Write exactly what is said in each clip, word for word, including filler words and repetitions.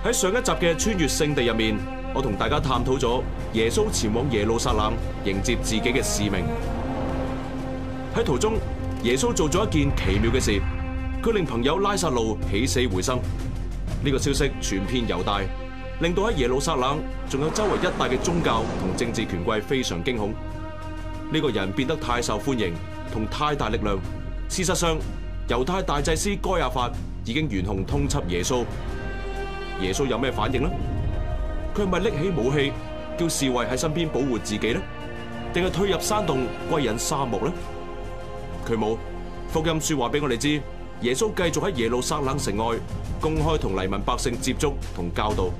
喺上一集嘅穿越聖地入面，我同大家探討咗耶穌前往耶路撒冷迎接自己嘅使命。喺途中，耶穌做咗一件奇妙嘅事，佢令朋友拉撒路起死回生。呢個消息傳遍猶大，令到喺耶路撒冷仲有周圍一帶嘅宗教同政治權貴非常驚恐。呢個人變得太受歡迎，同太大力量。事實上，猶太大祭司該亞法已經懸紅通緝耶穌。耶穌有咩反應呢？佢係咪拎起武器，叫侍衛喺身邊保護自己呢？定係退入山洞歸隱沙漠呢？佢冇。福音書話俾我哋知，耶穌繼續喺耶路撒冷城外公開同黎民百姓接觸同教導。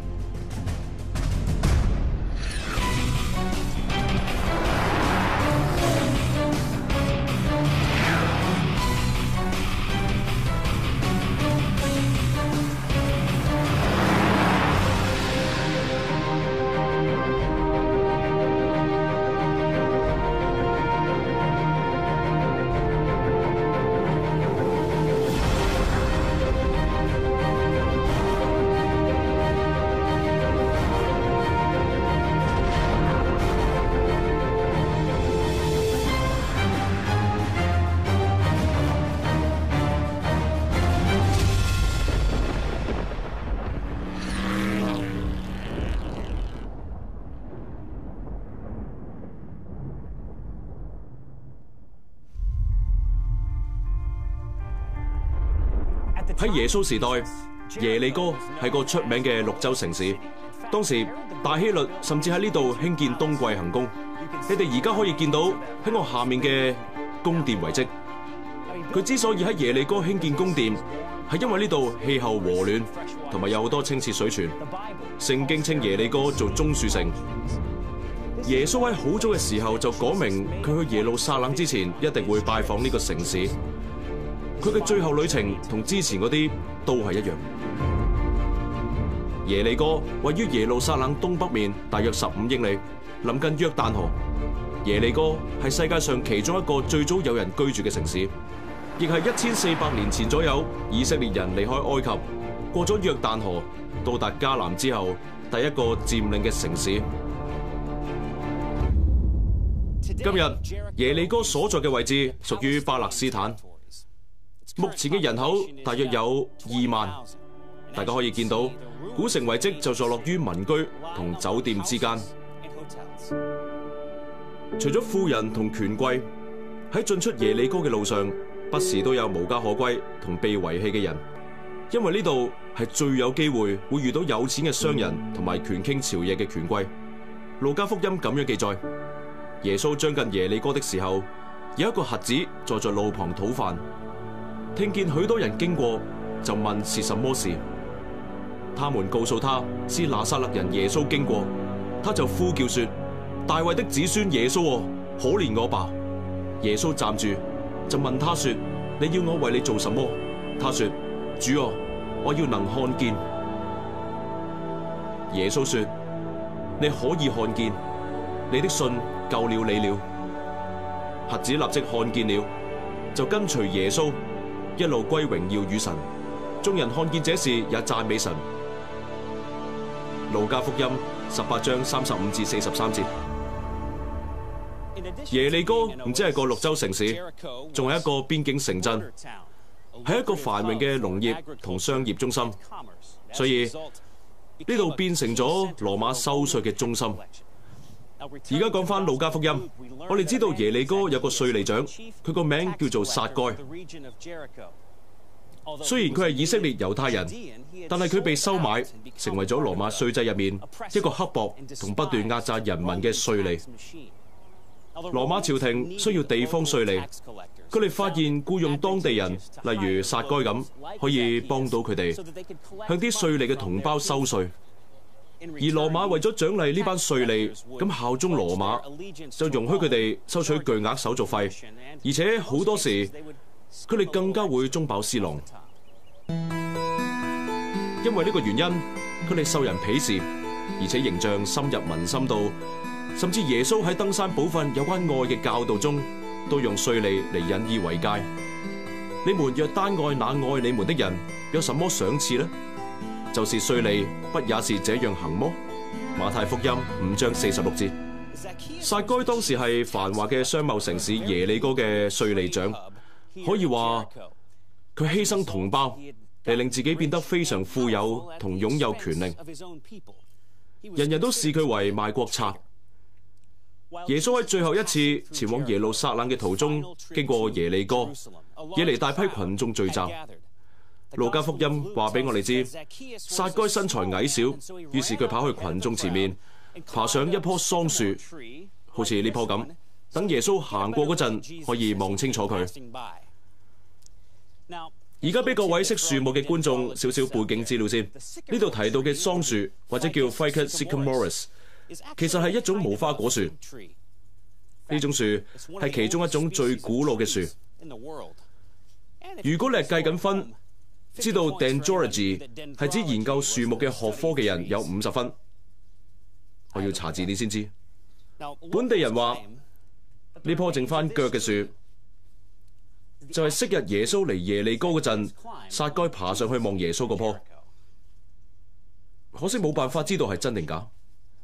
喺耶穌時代，耶利哥係個出名嘅綠洲城市。當時大希律甚至喺呢度興建冬季行宮。你哋而家可以見到喺我下面嘅宮殿遺跡。佢之所以喺耶利哥興建宮殿，係因為呢度氣候和暖，同埋有好多清澈水泉。聖經稱耶利哥做棕樹城。耶穌喺好早嘅時候就講明，佢去耶路撒冷之前一定會拜訪呢個城市。佢嘅最後旅程同之前嗰啲都係一樣。耶利哥位於耶路撒冷東北面，大約十五英里，臨近約旦河。耶利哥係世界上其中一個最早有人居住嘅城市，亦係一千四百年前左右以色列人離開埃及，過咗約旦河，到達迦南之後第一個佔領嘅城市。今日耶利哥所在嘅位置屬於巴勒斯坦。目前嘅人口大約有二萬，大家可以見到古城遺跡就坐落於民居同酒店之間。除咗富人同權貴，喺進出耶利哥嘅路上，不時都有無家可歸同被遺棄嘅人，因為呢度係最有機會會遇到有錢嘅商人同埋權傾朝野嘅權貴。路加福音咁樣記載：耶穌將近耶利哥的時候，有一個瞎子坐在路旁討飯。聽見許多人經過，就問是什麼事。他們告訴他是拿撒勒人耶穌經過，他就呼叫說：大衛的子孫耶穌啊，可憐我吧！耶穌站住，就問他說：你要我為你做什麼？他說：主啊，我要能看見。耶穌說：你可以看見，你的信救了你了。瞎子立即看見了，就跟隨耶穌，一路歸榮耀與神。眾人看見這事也讚美神。路加福音十八章三十五至四十三節。耶利哥唔只係個綠洲城市，仲係一個邊境城鎮，係一個繁榮嘅農業同商業中心，所以呢度變成咗羅馬收稅嘅中心。而家講翻路加福音，我哋知道耶利哥有個稅吏長，佢個名叫做撒該。雖然佢係以色列猶太人，但係佢被收買，成為咗羅馬稅制入面一個刻薄同不斷壓榨人民嘅稅吏。羅馬朝廷需要地方稅吏，佢哋發現僱用當地人，例如撒該咁，可以幫到佢哋向啲稅吏嘅同胞收稅。而羅馬為咗獎勵呢班稅吏，咁效忠羅馬，就容許佢哋收取巨額手續費，而且好多時佢哋更加會中飽私囊。因為呢個原因，佢哋受人鄙視，而且形象深入民心度，甚至耶穌喺登山寶訓有關愛嘅教導中，都用稅吏嚟引以為戒。你們若單愛那愛你們的人，有什麼賞賜呢？ 就是稅吏，不也是這樣行麼？馬太福音五章四十六節。撒該當時係繁華嘅商貿城市耶利哥嘅稅吏長，可以話佢犧牲同胞嚟令自己變得非常富有同擁有權力，人人都視佢為賣國賊。耶穌喺最後一次前往耶路撒冷嘅途中，經過耶利哥，惹嚟大批群眾聚集。路加福音話俾我哋知，撒該身材矮小，於是佢跑去群眾前面，爬上一棵桑樹，好似呢棵咁，等耶穌行過嗰陣可以望清楚佢。而家俾各位識樹木嘅觀眾少少背景資料先。呢度提到嘅桑樹或者叫 Ficus sycamoris， 其實係一種無花果樹。呢種樹係其中一種最古老嘅樹。如果你係計緊分，知道 Dendrology 係指研究樹木嘅學科嘅人有五十分。我要查字典先知。本地人話呢棵剩翻腳嘅樹就係昔日耶穌嚟耶利哥嗰陣，撒該爬上去望耶穌嗰棵。可惜冇辦法知道係真定假。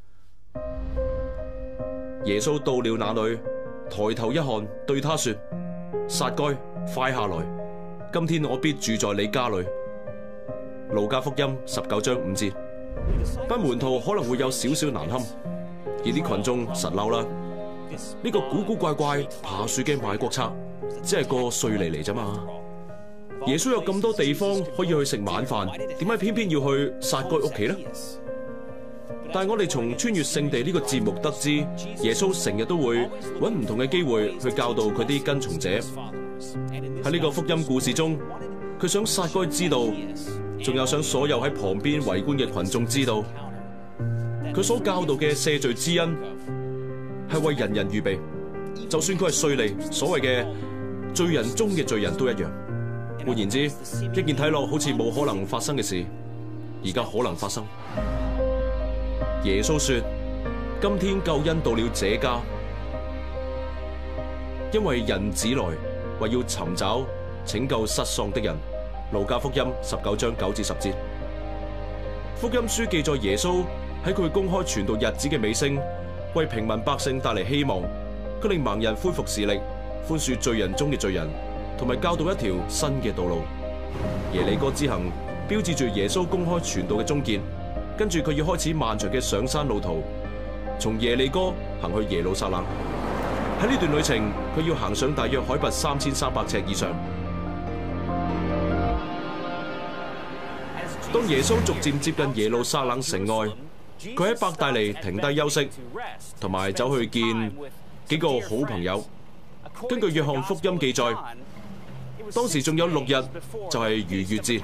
耶穌到了那裏，抬頭一看，對他說：撒該，快下來，今天我必住在你家裏。路加福音十九章五節。班門徒可能會有少少難堪，而啲群眾實嬲啦。呢個古古怪怪爬樹嘅賣國賊，只係個稅吏嚟啫嘛。耶穌有咁多地方可以去食晚飯，點解偏偏要去撒該屋企呢？但係我哋從穿越聖地呢個節目得知，耶穌成日都會揾唔同嘅機會去教導佢啲跟從者。喺呢個福音故事中，佢想撒該知道，仲有想所有喺旁邊圍觀嘅群眾知道，佢所教導嘅赦罪之恩係為人人預備，就算佢係稅吏，所謂嘅罪人中嘅罪人都一樣。換言之，一件睇落好似冇可能發生嘅事，而家可能發生。耶穌說：今天救恩到了這家，因為人子來為要尋找拯救失喪的人。路加福音十九章九至十節。福音書記載耶穌喺佢公開傳道日子嘅尾聲，為平民百姓帶嚟希望，佢令盲人恢復視力，寬恕罪人中嘅罪人，同埋教導一條新嘅道路。耶利哥之行標誌住耶穌公開傳道嘅終結，跟住佢要開始漫長嘅上山路途，從耶利哥行去耶路撒冷。喺呢段旅程，佢要行上大約海拔三千三百尺以上。當耶穌逐漸接近耶路撒冷城外，佢喺伯大尼停低休息，同埋走去見幾個好朋友。根據約翰福音記載，當時仲有六日就係逾越節。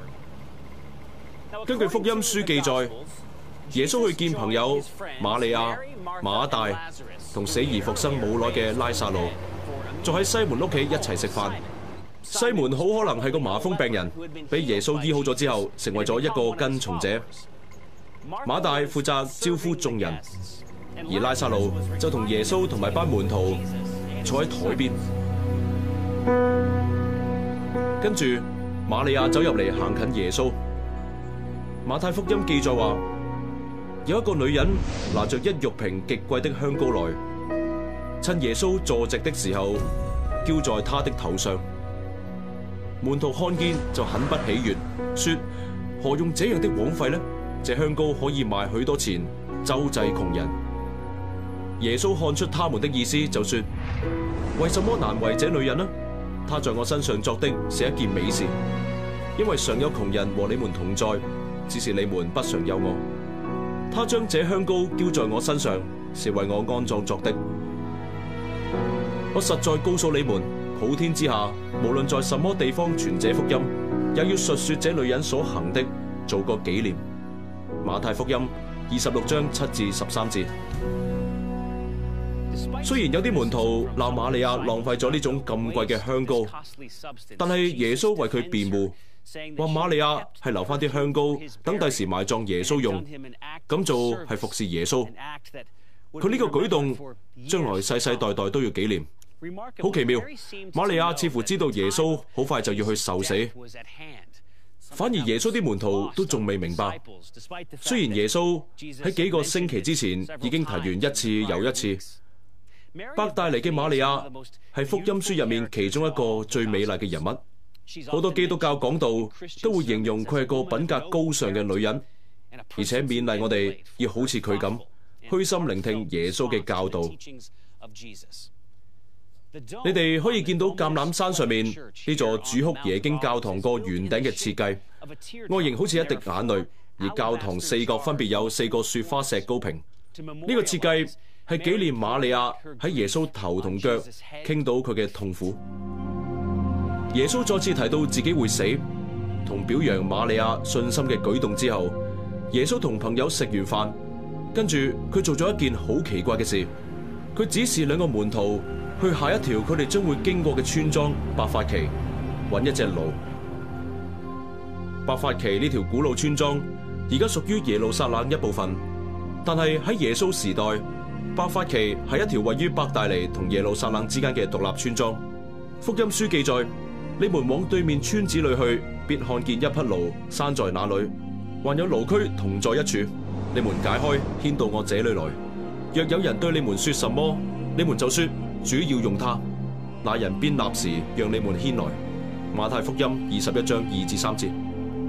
根據福音書記載，耶穌去見朋友瑪利亞、馬大同死而復生冇耐嘅拉撒路，就喺西門屋企一齊食飯。西門好可能係個麻風病人，俾耶穌醫好咗之後，成為咗一個跟從者。馬大負責招呼眾人，而拉撒路就同耶穌同埋班門徒坐喺台邊。跟住瑪利亞走入嚟行近耶穌。馬太福音記載話，有一個女人拿着一玉瓶極貴的香膏來，趁耶穌坐席的時候，澆在他的頭上。門徒看見就很不喜悅，說：何用這樣的枉費呢？這香膏可以賣許多錢，周濟窮人。耶穌看出他們的意思，就說：為什麼難為這女人呢？她在我身上作的是一件美事，因為常有窮人和你們同在，只是你們不常有我。她將這香膏澆在我身上，是為我安葬作的。我實在告訴你們，普天之下，無論在什麼地方傳這福音，也要述說這女人所行的，做個紀念。馬太福音二十六章七至十三節。雖然有啲門徒鬧瑪利亞浪費咗呢種咁貴嘅香膏，但係耶穌為佢辯護，話瑪利亞係留翻啲香膏，等第時埋葬耶穌用，咁做係服侍耶穌。佢呢個舉動，將來世世代代都要紀念。好奇妙，瑪利亞似乎知道耶穌好快就要去受死， 反而耶穌啲門徒都仲未明白。雖然耶穌喺幾個星期之前已經提完一次又一次，伯大尼嘅瑪利亞係福音書入面其中一個最美麗嘅人物。好多基督教講道都會形容佢係個品格高尚嘅女人，而且勉勵我哋要好似佢咁虛心聆聽耶穌嘅教導。你哋可以見到橄欖山上面呢座主哭耶經教堂個圓頂嘅設計，外形好似一滴眼淚，而教堂四角分別有四個雪花石膏瓶。呢個設計係紀念瑪利亞喺耶穌頭同腳傾到佢嘅痛苦。耶穌再次提到自己會死，同表揚瑪利亞信心嘅舉動之後，耶穌同朋友食完飯，跟住佢做咗一件好奇怪嘅事，佢指示兩個門徒去下一條佢哋將會經過嘅村莊伯法其，揾一隻驢。伯法其呢條古老村莊而家屬於耶路撒冷一部分，但係喺耶穌時代，伯法其係一條位於伯大尼同耶路撒冷之間嘅獨立村莊。福音書記載，你們往對面村子裏去，必看見一匹驢拴在那裏，還有驢駒同在一處。你們解開，牽到我這裏來。若有人對你們說什麼，你們就說主要用它，那人便立時讓你們牽來。馬太福音二十一章二至三節。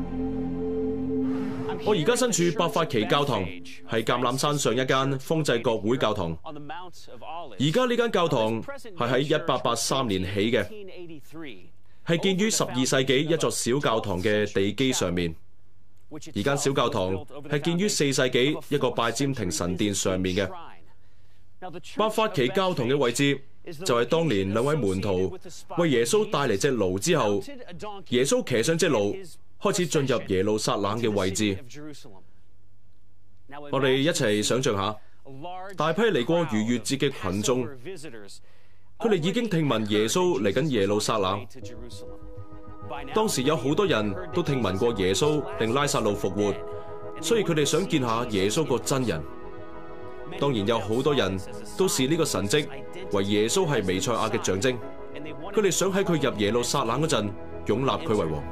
我而家身處伯法其教堂，係橄欖山上一間方濟各會教堂。而家呢間教堂係喺一八八三年起嘅，係建於十二世紀一座小教堂嘅地基上面。而間小教堂係建於四世紀一個拜占庭神殿上面嘅。伯法其教堂嘅位置就係當年兩位門徒為耶穌帶嚟隻驢之後，耶穌騎上隻驢開始進入耶路撒冷嘅位置。我哋一齊想象下，大批嚟過逾越節嘅群眾，佢哋已經聽聞耶穌嚟緊耶路撒冷。當時有好多人都聽聞過耶穌令拉撒路復活，所以佢哋想見下耶穌個真人。當然有好多人都視呢個神蹟為耶穌係彌賽亞嘅象徵，佢哋想喺佢入耶路撒冷嗰陣擁立佢為王。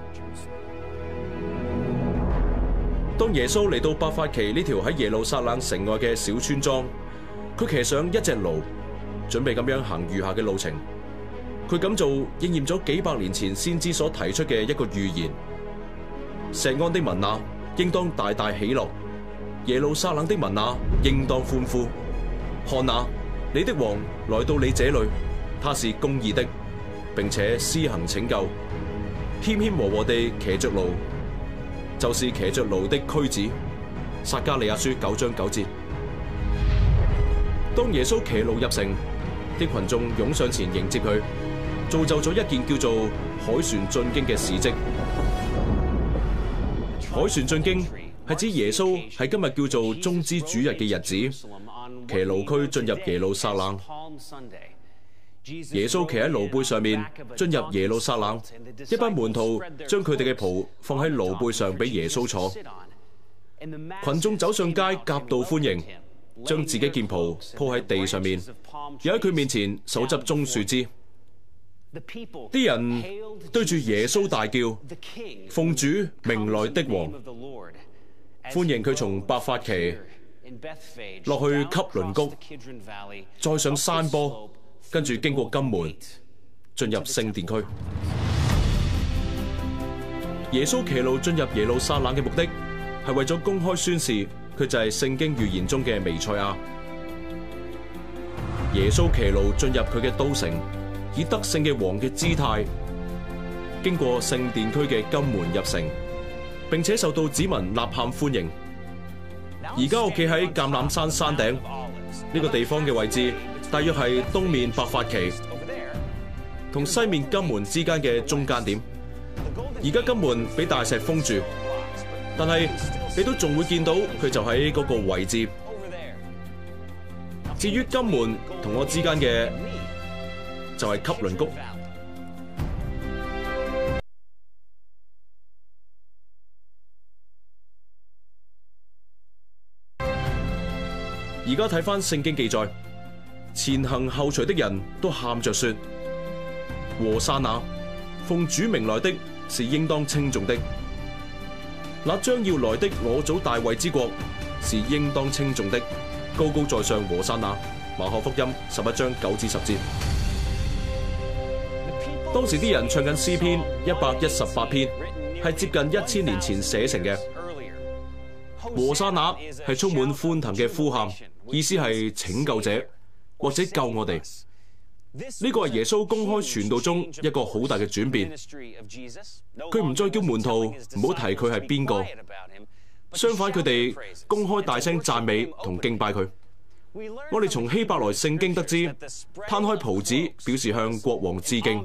當耶穌嚟到伯法其呢條喺耶路撒冷城外嘅小村莊，佢騎上一隻驢，準備咁樣行餘下嘅路程。佢咁做應驗咗幾百年前先知所提出嘅一個預言：錫安的民哪，應當大大喜樂；耶路撒冷的民哪，應當歡呼。看哪，你的王來到你這裏，他是公義的，並且施行拯救，謙謙和和地騎着驢，就是騎着驢的駒子。撒迦利亞書九章九節。當耶穌騎驢入城，啲群眾湧上前迎接佢，造就咗一件叫做凱旋進京嘅事蹟。凱旋進京係指耶穌喺今日叫做棕枝主日嘅日子，騎驢駒進入耶路撒冷。耶穌騎喺驢背上面進入耶路撒冷，一班門徒將佢哋嘅袍放喺驢背上俾耶穌坐。群眾走上街夾道歡迎，將自己件袍鋪喺地上面，又喺佢面前手執棕樹枝。啲人對住耶穌大叫：奉主名來的王！歡迎佢從伯法其落去汲淪谷，再上山坡，跟住經過金門，進入聖殿區。耶穌騎驢進入耶路撒冷嘅目的，係為咗公開宣示佢就係聖經預言中嘅彌賽亞。耶穌騎驢進入佢嘅都城，以得勝嘅王嘅姿態，經過聖殿區嘅金門入城，並且受到子民吶喊歡迎。而家我企喺橄欖山山頂呢個地方嘅位置，大約係東面伯法其同西面金門之間嘅中間點。而家金門俾大石封住，但係你都仲會見到佢就喺嗰個位置。至於金門同我之間嘅就係汲淪谷。而家睇返聖經記載，前行後隨的人都喊着說：和散那，奉主名來的是應當稱頌的， 那將要來的我祖大衛之國是應當稱頌的，高高在上和散那。馬可福音十一章九至十節。當時啲人唱緊詩篇一百一十八篇，係接近一千年前寫成嘅。和散那係充滿歡騰嘅呼喊，意思係拯救者或者救我哋。呢個係耶穌公開傳道中一個好大嘅轉變。佢唔再叫門徒唔好提佢係邊個，相反佢哋公開大聲讚美同敬拜佢。我哋從希伯來聖經得知，攤開袍子表示向國王致敬。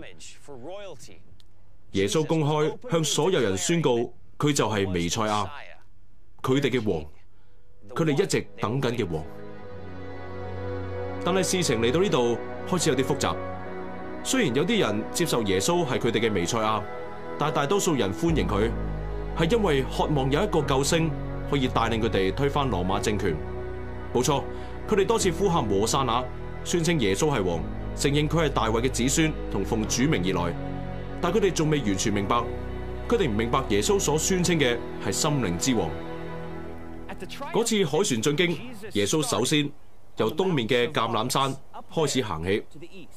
耶穌公開向所有人宣告，佢就係彌賽亞，佢哋嘅王，佢哋一直等緊嘅王。但係事情嚟到呢度開始有啲複雜。雖然有啲人接受耶穌係佢哋嘅彌賽亞，但係大多數人歡迎佢，係因為渴望有一個救星可以帶領佢哋推翻羅馬政權。冇錯。佢哋多次呼喊和散那，宣稱耶穌係王，承認佢係大衛嘅子孫同奉主名而來。但佢哋仲未完全明白，佢哋唔明白耶穌所宣稱嘅係心靈之王。嗰次凱旋進京，耶穌首先由東面嘅橄欖山開始行起，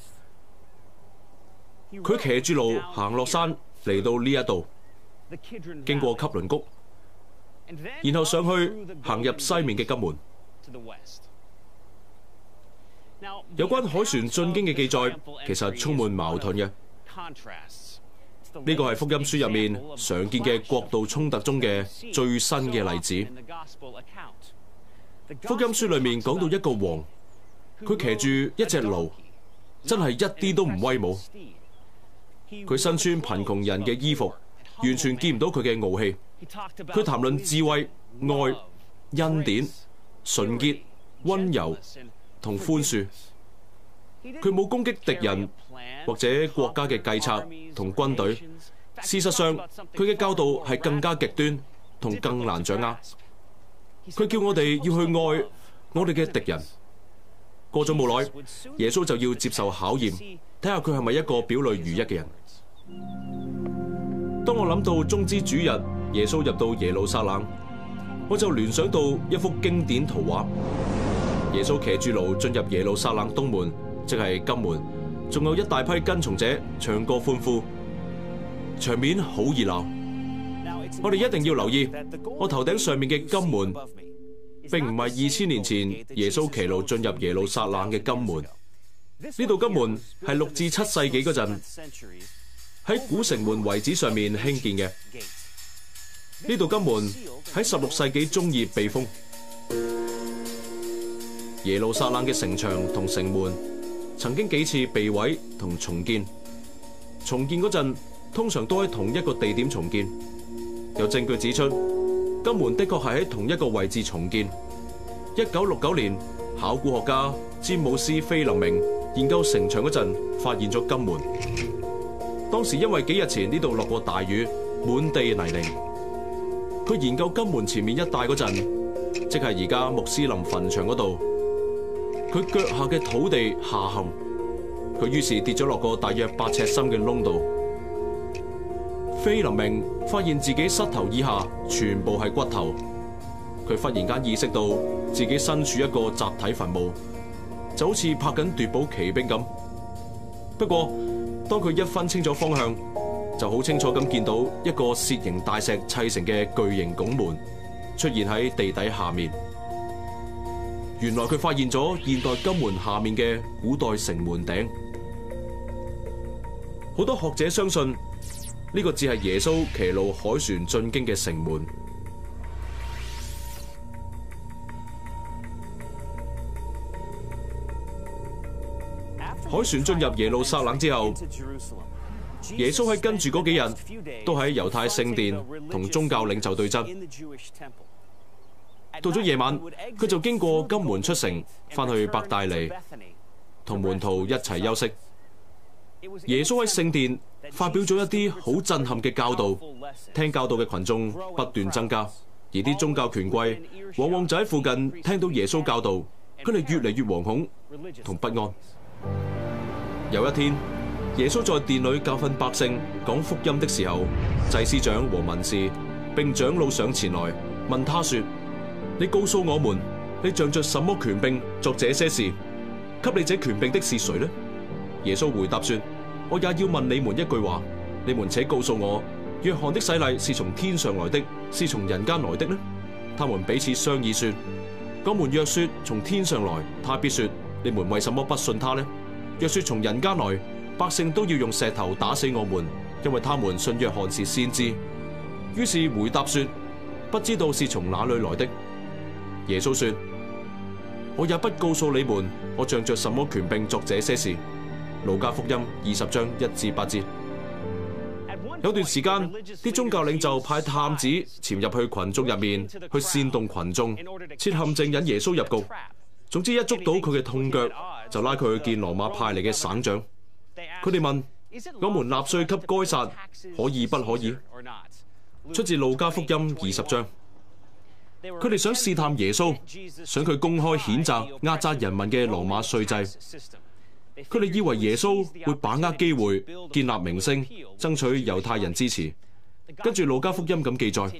佢騎住驢行落山嚟到呢一度，經過汲淪谷，然後上去行入西面嘅金門。有關凱旋進京嘅記載，其實充滿矛盾嘅。呢個係福音書入面常見嘅國度衝突中嘅最新嘅例子。福音書裏面講到一個王，佢騎住一隻驢，真係一啲都唔威武。佢身穿貧窮人嘅衣服，完全見唔到佢嘅傲氣。佢談論智慧、愛、恩典、純潔、溫柔同寬恕。佢冇攻擊敵人或者國家嘅計策同軍隊。事實上，佢嘅教導係更加極端同更難掌握。佢叫我哋要去愛我哋嘅敵人。過咗冇耐，耶穌就要接受考驗，睇下佢係咪一個表裏如一嘅人。當我諗到終之主日，耶穌入到耶路撒冷，我就聯想到一幅經典圖畫。耶穌騎住驢進入耶路撒冷東門，即係金門，仲有一大批跟從者唱歌歡呼，場面好熱鬧。我哋一定要留意，我頭頂上面嘅金門，並唔係二千年前耶穌騎驢進入耶路撒冷嘅金門。呢度金門係六至七世紀嗰陣喺古城門遺址上面興建嘅。呢度金門喺十六世紀中葉被封。耶路撒冷嘅城牆同城門曾經幾次被毀同重建，重建嗰陣通常都喺同一個地點重建。有證據指出，金門的確係喺同一個位置重建。一九六九年，考古學家詹姆斯菲林明研究城牆嗰陣，發現咗金門。當時因為幾日前呢度落過大雨，滿地泥濘。佢研究金門前面一帶嗰陣，即係而家穆斯林墳場嗰度。佢腳下嘅土地下陷，佢於是跌咗落個大約八尺深嘅窿度。菲林明發現自己膝頭以下全部係骨頭，佢忽然間意識到自己身處一個集體墳墓，就好似拍緊奪寶奇兵咁。不過當佢一分清楚方向，就好清楚咁見到一個楔形大石砌成嘅巨型拱門出現喺地底下面。原來佢發現咗現代金門下面嘅古代城門頂。好多學者相信呢個只係耶穌騎驢凱旋進京嘅城門。凱旋進入耶路撒冷之後，耶穌喺跟住嗰幾日都喺猶太聖殿同宗教領袖對質。到咗夜晚，佢就經過金門出城，翻去伯大尼，同門徒一齊休息。耶穌喺聖殿發表咗一啲好震撼嘅教導，聽教導嘅群眾不斷增加，而啲宗教權貴往往就喺附近聽到耶穌教導，佢哋越嚟越惶恐同不安。有一天，耶穌在殿裏教訓百姓講福音的時候，祭司長和文士並長老上前來問他說：你告訴我們，你仗着什麼權柄作這些事？給你這權柄的是誰呢？耶穌回答說：我也要問你們一句話，你們且告訴我，約翰的洗禮是從天上來的，是從人間來的呢？他們彼此商議說：我們若說從天上來，他必說：你們為什麼不信他呢？若說從人間來，百姓都要用石頭打死我們，因為他們信約翰是先知。於是回答說：不知道是從哪裏來的。耶穌說：我也不告訴你們，我仗着什麼權柄作這些事。路加福音二十章一至八節。有段時間，啲宗教領袖派探子潛入去群眾入面，去煽動群眾，設陷阱引耶穌入局。總之一捉到佢嘅痛腳，就拉佢去見羅馬派嚟嘅省長。佢哋問：我們納稅給該撒，可以不可以？出自路加福音二十章。佢哋想試探耶穌，想佢公開譴責壓榨人民嘅羅馬稅制。佢哋以為耶穌會把握機會建立名聲，爭取猶太人支持。跟住路加福音咁記載，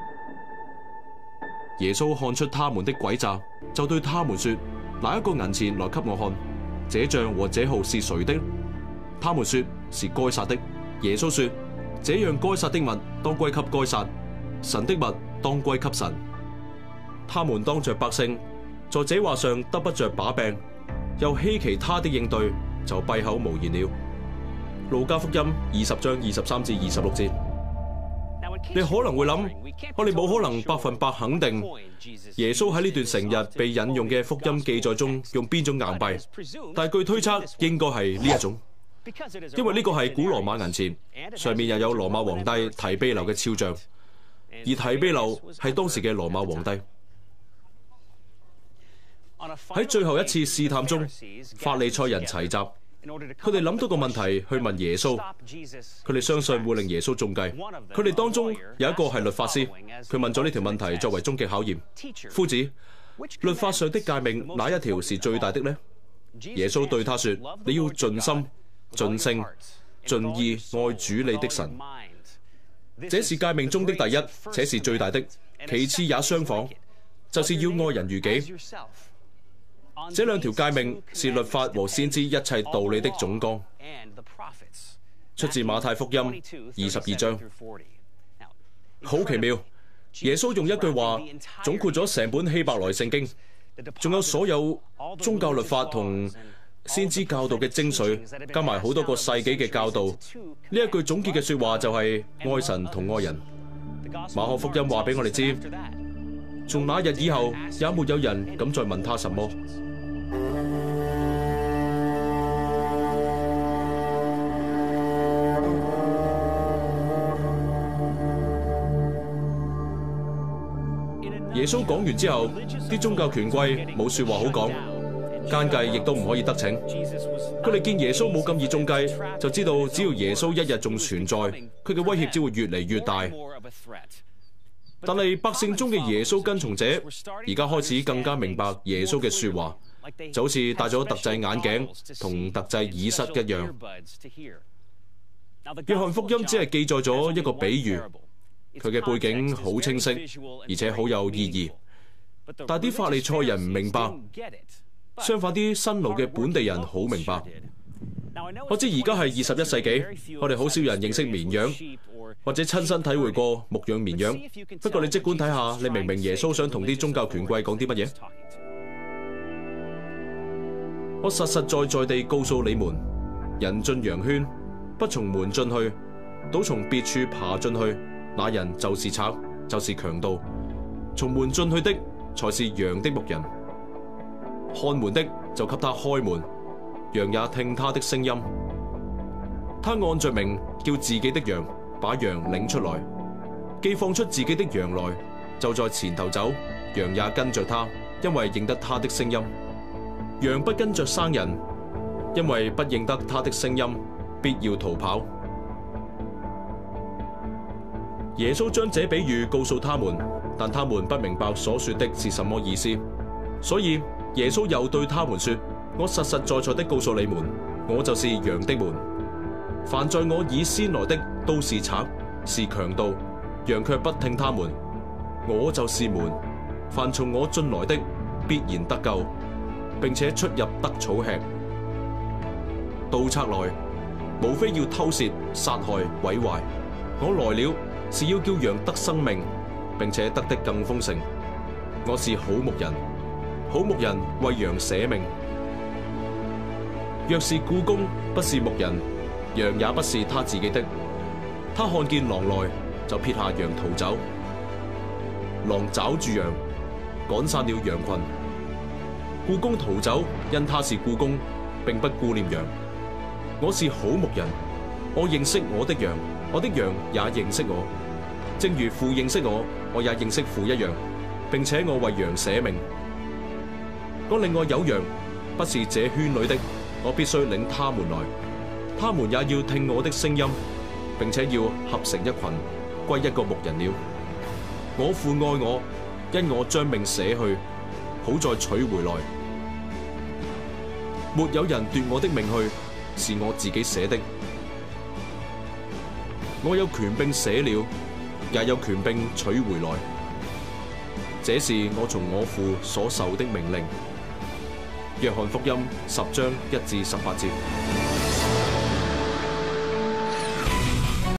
耶穌看出他們的詭詐，就對他們說：拿一個銀錢來給我看，這像和這號是誰的？他們說是該撒的。耶穌說：這樣該撒的物當歸給該撒，神的物當歸給神。他們當着百姓，在這話上得不着把柄，又稀奇他的應對，就閉口無言了。路加福音二十章二十三至二十六節。你可能會諗，我哋冇可能百分百肯定耶穌喺呢段成日被引用嘅福音記載中用邊種硬幣，但係據推測應該係呢一種，因為呢個係古羅馬銀錢，上面又有羅馬皇帝提庇留嘅肖像，而提庇留係當時嘅羅馬皇帝。喺最後一次試探中，法利賽人齊集，佢哋諗到個問題去問耶穌，佢哋相信會令耶穌中計。佢哋當中有一個係律法師，佢問咗呢條問題作為終極考驗：夫子，律法上的誡命哪一條是最大的呢？耶穌對他說：你要盡心、盡性、盡意愛主你的神，這是誡命中的第一，且是最大的。其次也相仿，就是要愛人如己。這兩條誡命是律法和先知一切道理的總綱，出自馬太福音二十二章。好奇妙，耶穌用一句話總括咗成本希伯來聖經，仲有所有宗教律法同先知教導嘅精髓，加埋好多個世紀嘅教導。呢一句總結嘅說話就係愛神同愛人。馬可福音話俾我哋知，從那日以後，也沒有人敢再問他什麼。耶穌講完之後，啲宗教權貴冇說話好講，奸計亦都唔可以得逞。佢哋見耶穌冇咁易中計，就知道只要耶穌一日仲存在，佢嘅威脅只會越嚟越大。但係百姓中嘅耶穌跟從者，而家開始更加明白耶穌嘅說話，就好似戴咗特製眼鏡同特製耳塞一樣。約翰福音只係記載咗一個比喻，佢嘅背景好清晰，而且好有意義。但啲法利賽人唔明白，相反啲新路嘅本地人好明白。我知而家係二十一世紀，我哋好少人認識綿羊，或者親身體會過牧養綿羊。不過你即管睇下，你明唔明耶穌想同啲宗教權貴講啲乜嘢？我實實在在地告訴你們，人進羊圈，不從門進去，倒從別處爬進去，那人就是賊，就是強盜。從門進去的才是羊的牧人，看門的就給他開門，羊也聽他的聲音。他按着名叫自己的羊，把羊領出來，既放出自己的羊來，就在前頭走，羊也跟着他，因為認得他的聲音。羊不跟着生人，因為不認得他的聲音，必要逃跑。耶穌將這比喻告訴他們，但他們不明白所說的是什麼意思。所以耶穌又對他們說：我實實在在的告訴你們，我就是羊的門。凡在我以先來的，都是賊，是強盜， 羊卻不聽他們。我就是門，凡從我進來的，必然得救，並且出入得草吃。盜賊來，無非要偷竊、殺害、毀壞。我來了，是要叫羊得生命，並且得的更豐盛。我是好牧人，好牧人為羊捨命。若是僱工不是牧人，羊也不是他自己的。他看見狼來，就撇下羊逃走。狼抓住羊，趕散了羊群。僱工逃走，因他是僱工，並不顧念羊。我是好牧人，我認識我的羊，我的羊也認識我，正如父認識我，我也認識父一樣，並且我為羊捨命。我另外有羊，不是這圈裏的，我必須領他們來，他們也要聽我的聲音，並且要合成一群，歸一個牧人了。我父愛我，因我將命捨去，好再取回來。沒有人奪我的命去，是我自己捨的。我有權柄捨了，也有權柄取回來。這是我從我父所受的命令。約翰福音十章一至十八節。